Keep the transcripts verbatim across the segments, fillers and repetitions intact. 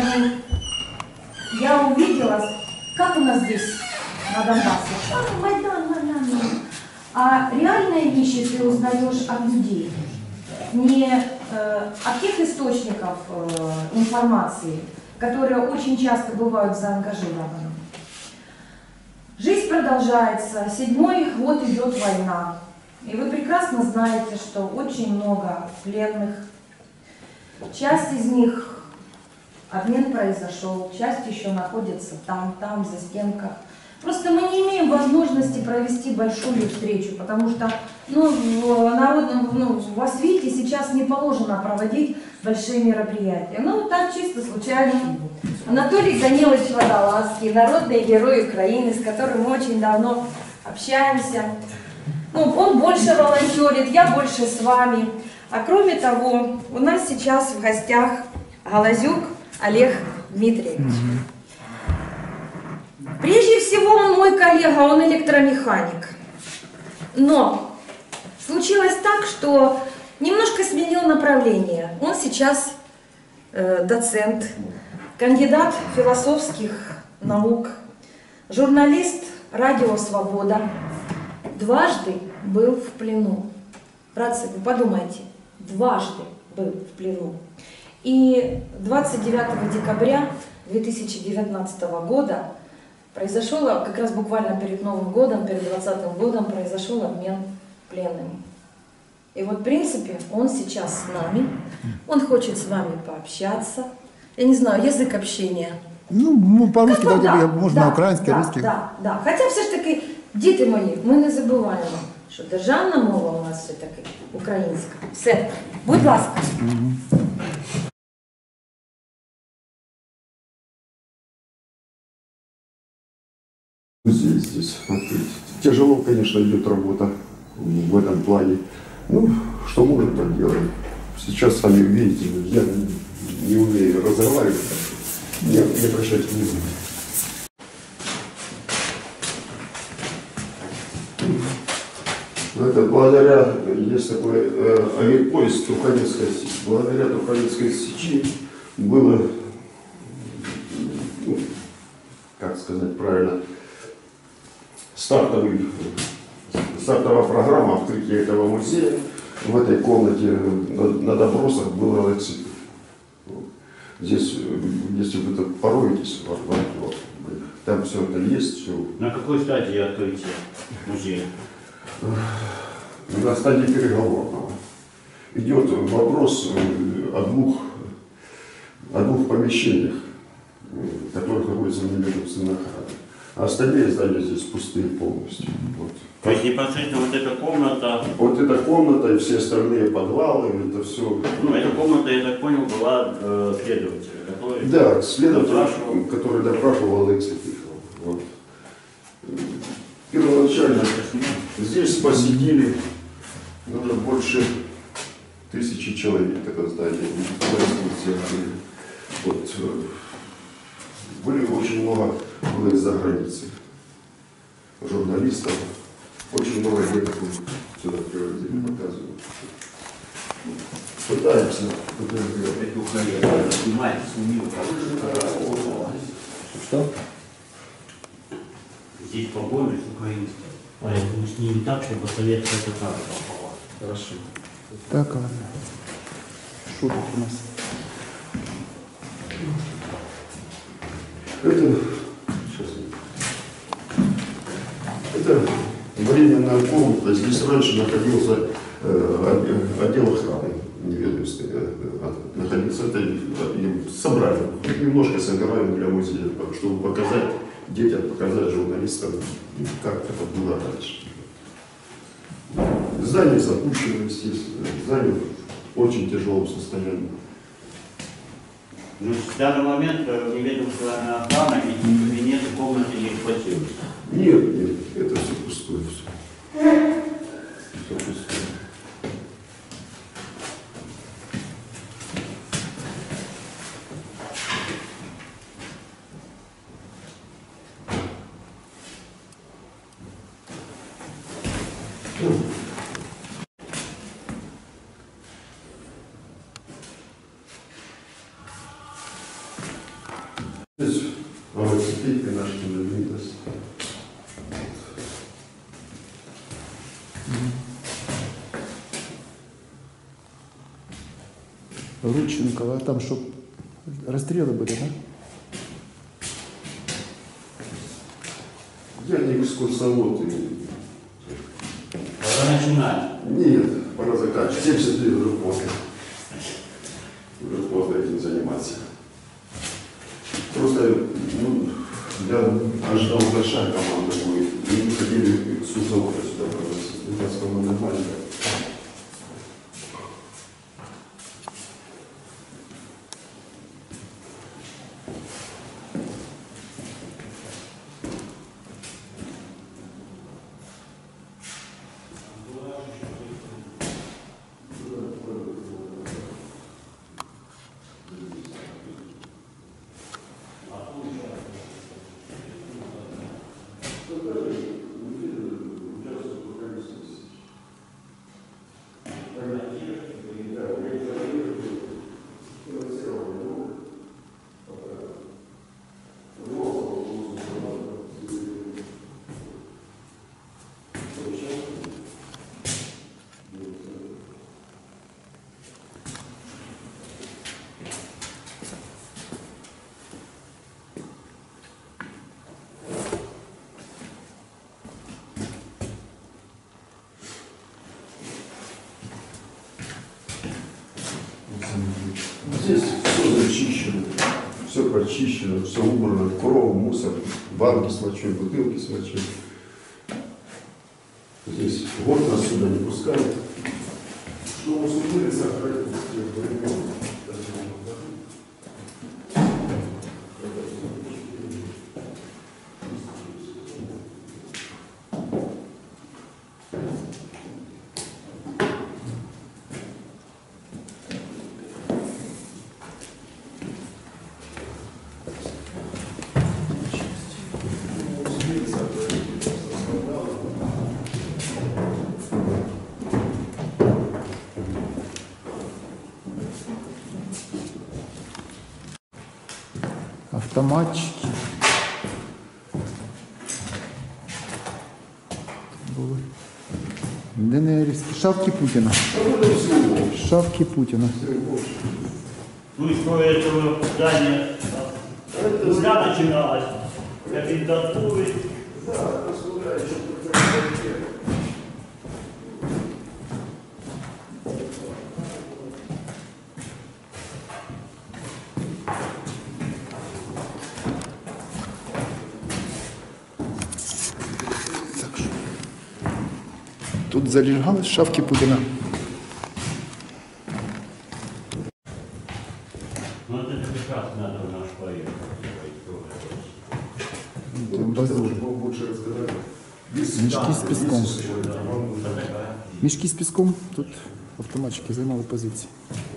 войны я увидела, как у нас здесь на Донбассе. А, Майдан, Майдан, Майдан. А реальные вещи ты узнаешь от людей, не э, от тех источников э, информации, которые очень часто бывают заангажированы. Жизнь продолжается, седьмой год идет война. И вы прекрасно знаете, что очень много пленных. Часть из них, обмен произошел, часть еще находится там, там, за стенках. Просто мы не имеем возможности провести большую встречу, потому что ну, в народном, ну, в Освите сейчас не положено проводить большие мероприятия. Ну, так чисто случайно. Анатолий Данилович Водолазский, народный герой Украины, с которым мы очень давно общаемся. Ну, он больше волонтерит, я больше с вами. А кроме того, у нас сейчас в гостях Галазюк Олег Дмитриевич. Прежде всего, он мой коллега, он электромеханик. Но случилось так, что немножко сменил направление. Он сейчас э, доцент, кандидат философских наук, журналист «Радио Свобода». Дважды был в плену. Братцы, вы подумайте, дважды был в плену. И двадцать девятого декабря две тысячи девятнадцатого года произошел, как раз буквально перед Новым годом, перед двадцатым годом, произошел обмен пленными. И вот, в принципе, он сейчас с нами, он хочет с вами пообщаться. Я не знаю, язык общения. Ну, по-русски, да, да, можно да, на український, да, русский. Да, да. Хоча все ж таки, діти мої, ми не забуваємо, що державна мова у нас все-таки українська. Все, будь ласка. Угу. Здесь, здесь открыть. Тяжело, конечно, идет работа в этом плане. Ну, что можем, так делаем. Сейчас сами увидите, я не умею разговаривать. Не, не обращайте внимания. Это благодаря, есть такой э, авиапоезд Туханецкой сечи. Благодаря Туханецкой сечи было, ну, как сказать правильно, стартовый, стартовая программа открытия этого музея. В этой комнате на, на добросах был релаксит. Здесь, если вы так пороетесь, там все это есть. Все. На какой стадии открытия музея? На стадии переговорного. Идет вопрос о двух, о двух помещениях, которых находятся в неведомственной охране. А остальные здания здесь пустые полностью. Вот. То есть непосредственно вот эта комната... Вот эта комната и все остальные подвалы, это все... Ну, эта комната, я так понял, была э, следователя, который... Да, следователь, который допрашивал Алексея Тихонова. Вот. Первоначально здесь посетили уже больше тысячи человек, это здание. Вот. Были очень много было из-за границы журналистов. Очень много деток сюда привозили, показывают. Пытаемся. Что? Здесь побои с украинской. Поэтому с ними так, чтобы советская татара попала. Хорошо. Так, ладно. Шуток у нас. Это, сейчас, это временная комната. Здесь раньше находился э, отдел охраны неведомственный. Э, находился это и собрали. Немножко собираем для музея, чтобы показать детям, показать журналистам, как это было раньше. Здание запущено, естественно. Здание в очень тяжелом состоянии. Ну, в данный момент неведомственная охрана и кабинеты, комнаты не эксплуатируются. Нет, нет, это все пустое. Все, все пустое. Здесь новоцепейка наша недвиглась. Рудченкова, а там что, расстрелы были, да? Я не экскурсовод. и- Пора начинать. Нет, пора заканчивать. семьдесят лет уже поздно. Уже поздно этим заниматься. Просто ну, я ожидал большая команда будет. И мы хотели экскурсовода сюда проводить. У нас команда маленькая. Здесь все зачищено, все прочищено, все убрано, корова, мусор, банки с мочой, бутылки с мочой. Здесь год нас сюда не пускают. Что у нас улица, Автоматчики. Були. Денерівські. Шавки Путіна. Шавки Путіна. Ну и что этого здания? Когда начиналось? Кандидатуры. Тут залежались шавки Путіна. Ну это как раз надо в наш поехать. Там базур. Лучше рассказать. Мішки з піском. Мішки з піском. Тут автоматчики займали позиції.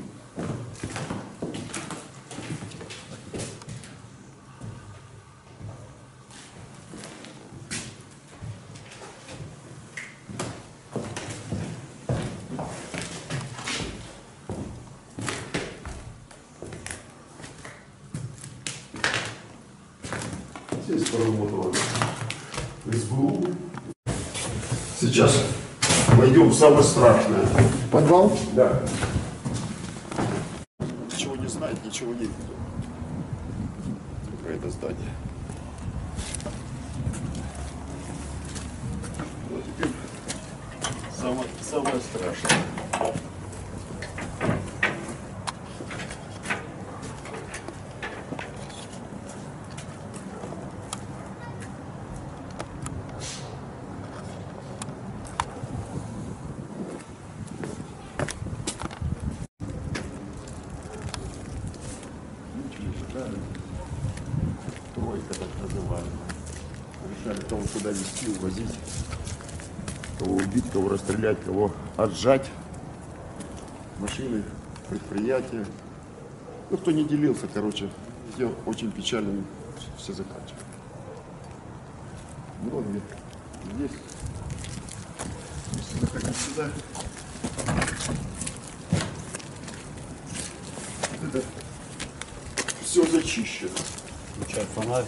Здесь поработала СБУ. Сейчас войдем в самое страшное. Подвал. Да. Ничего не знает, ничего не видит. Только это здание. Вот теперь самое, самое страшное. Тройка так называемая. Решали, кого куда везти, увозить, кого убить, кого расстрелять, кого отжать. Машины, предприятия. Ну, кто не делился, короче, все очень печально все заканчивали. Многие есть. Если заходить сюда, это все зачищено. Включай фонарь.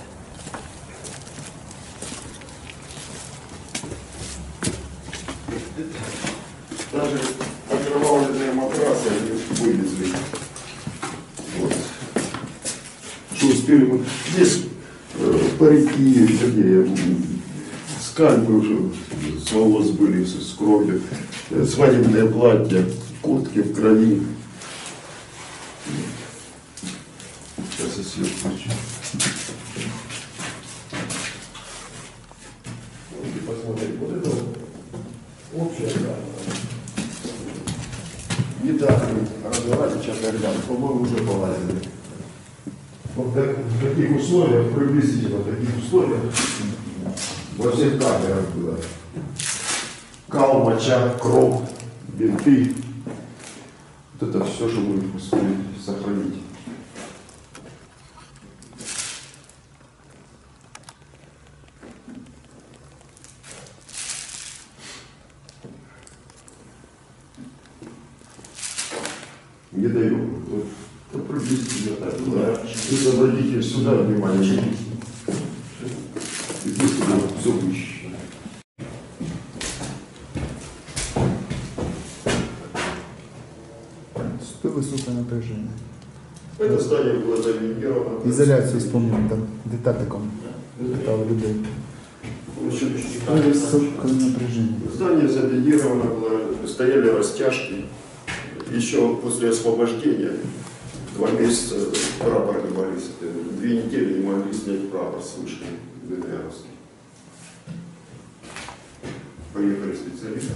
Даже окровавленные матрасы они вывезли. Вот. Что успели мы? Здесь э, парики, такие, скальпы уже с волос были, с, с кровью, э, свадебные платья, куртки в крови. Сейчас я свет включу. Вот, посмотрите, вот это общая карта. Недавно разговаривали, сейчас я глянул, по-моему, уже полазили. Вот так, в таких условиях, приблизительно в таких условиях, во всех камерах было. Кал, моча, кровь, бинты. Вот это все, что мы успели сохранить. Не даю. Вот, вот приблизительно так. Да. Вы обратите сюда внимание. И здесь все вычищено. Супер высокое напряжение. Это здание было заминировано. Ізоляцію вспомнили там детальком. Питали людей. Супер высокое напряжение. Здание заминировано было, стояли растяжки. Еще после освобождения два месяца прапор не могли, две недели не могли снять прапор с вышки ДНРовский. Поехали специалисты.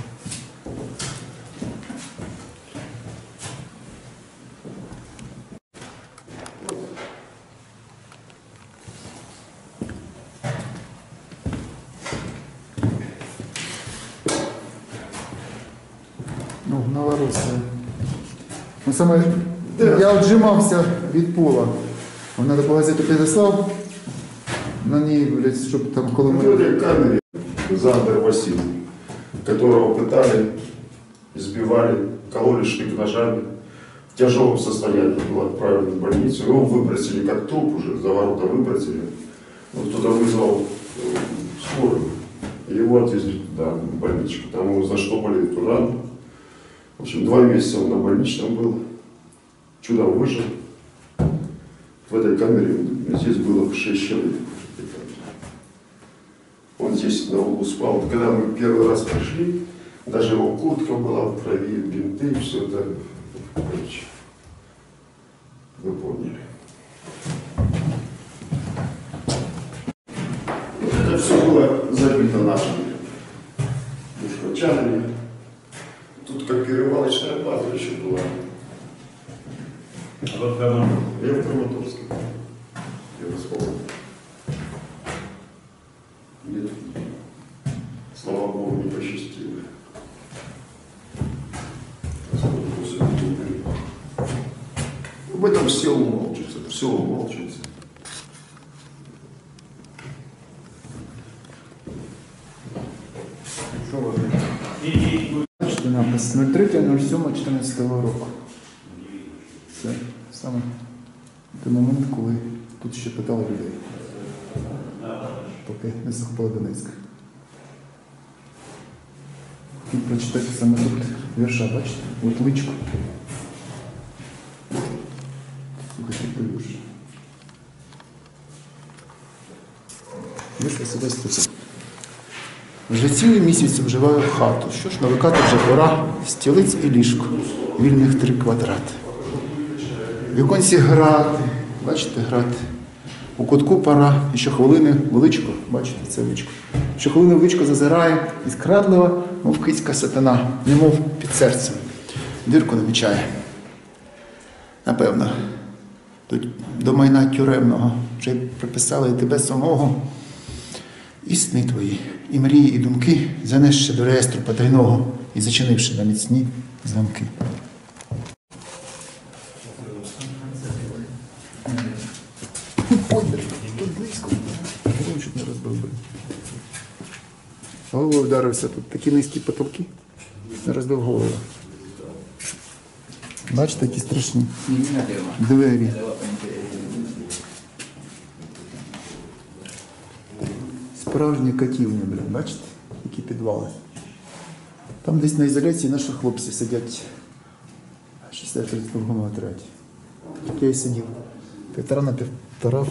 Ну, Новоросія. Ну, саме, я отжимався від пола. Вона таку газету підіслав, на ній, блядь, щоб там, коли В ми... этой камере Зандер Василий, которого пытали, избивали, кололи штык ножами, в тяжелом состоянии был отправлен в больницу. Его выбросили как труп уже, за ворота выбросили. Он туда вызвал э, скорую. Его отвезли туда, в больничку. Там его заштопали эту рану. В общем, два месяца он на больничном был. Чудом выжил. В этой камере здесь было шесть человек. Он здесь на углу спал. Когда мы первый раз пришли, даже его куртка была в крови, бинты, все это. Короче, вы поняли. Вот это все было забито нашими мужичанами. Тут как перевалочная база еще была. Вот прямо. Я в Краматорске. Я вспомнил. Нет. Слава Богу, не посчастило. Об этом все умалчивается. Все умалчивается. Что вы? И, Бачите, напис нуль три нуль сім чотирнадцятого року. Це саме той момент, коли тут ще питали людей. Поки не захопили Донецьк. І прочитати саме тут вірша, бачите? От личко. Слухайте, той вірш. Вийшла себе стуса. Вже цілий місяць вживаю в хату. Що ж, навикати вже пора, стілиць і ліжко, вільних три квадрати. В віконці грати, бачите, грати. У кутку пора, і щохвилини величко, бачите, це личко. Щохвилини величко зазирає, і скрадливо, мов кицька сатана, немов під серцем. Дирку намічає. Напевно, тут до майна тюремного вже приписали і тебе самого. І сни твої, і мрії, і думки, занесши до реєстру потайного і зачинивши на міцні замки. Ой, тут близько. Голову чуть не розбив би. Головою вдарився, тут такі низькі потолки. Не розбив голову. Бачите, які страшні двері. Справжні катівні, блін, бачите, які підвали. Там десь на ізоляції наші хлопці сидять шістдесят тридцять другому отряді. Тут я і сидів. Півтора на півтора.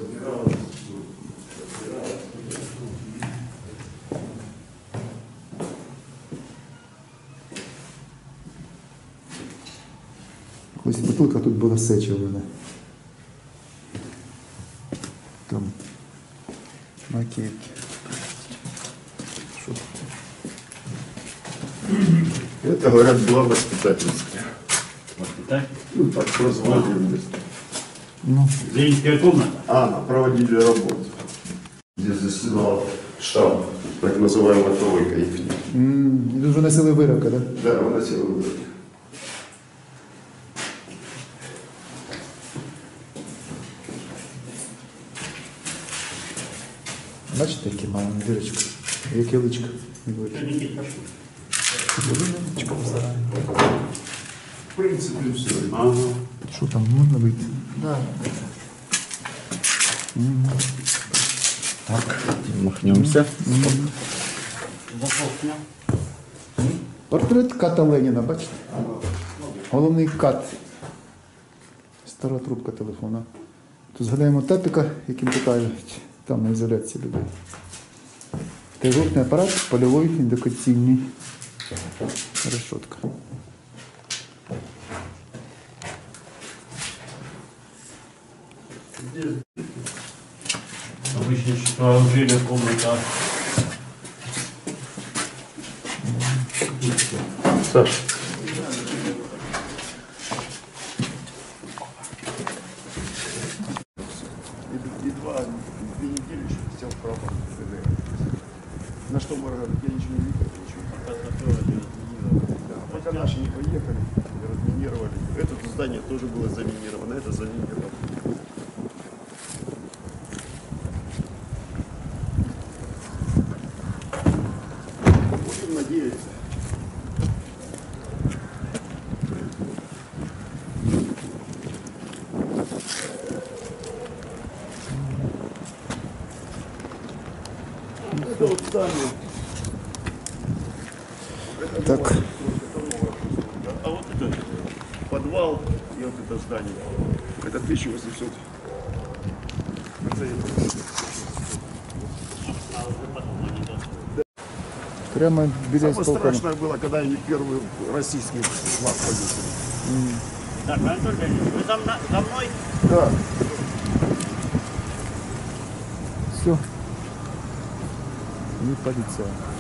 Ось бутилка тут була сечовина. Там макетки. Что тут? Это, говорят, была воспитательская. Так? Ну, так прозвали. Ну, Ленинская комната. А, проводили работу. Здесь заседал штаб, так называемая тройка их. м, і тут виносили вироки, да? Да, выносили выроки. Бачите, які маленькі дірочки? Яке личко. Никит, пошли. Личко взагалі. В принципе, все. Ага. Що там, можна вийти? Да. Так. Махнемся. Засов снял. Портрет ката Леніна, бачите? Головний кат. Стара трубка телефона. Тут згадаємо тапіка, яким питають там на ізоляції людей. Телеграфний апарат, польовий, індикаційний. Решетка. Обычно что жили в комнатах. Саш. И два, две недели еще сел в правом. На что мы говорили, я ничего не видел, ничего. Да, пока наши не поехали, разминировали. Это здание тоже было заминировано, это заминировано. Будем надеяться. Это вот здание. Так. А вот это подвал и вот это здание. Это тысяча восемьсот. Прямо біля Самое сполкана. страшное было, когда они первый российский флаг повесили. Так, Анатолий Леонидович, вы за, мна- за мной? Да. Все. Не полиция.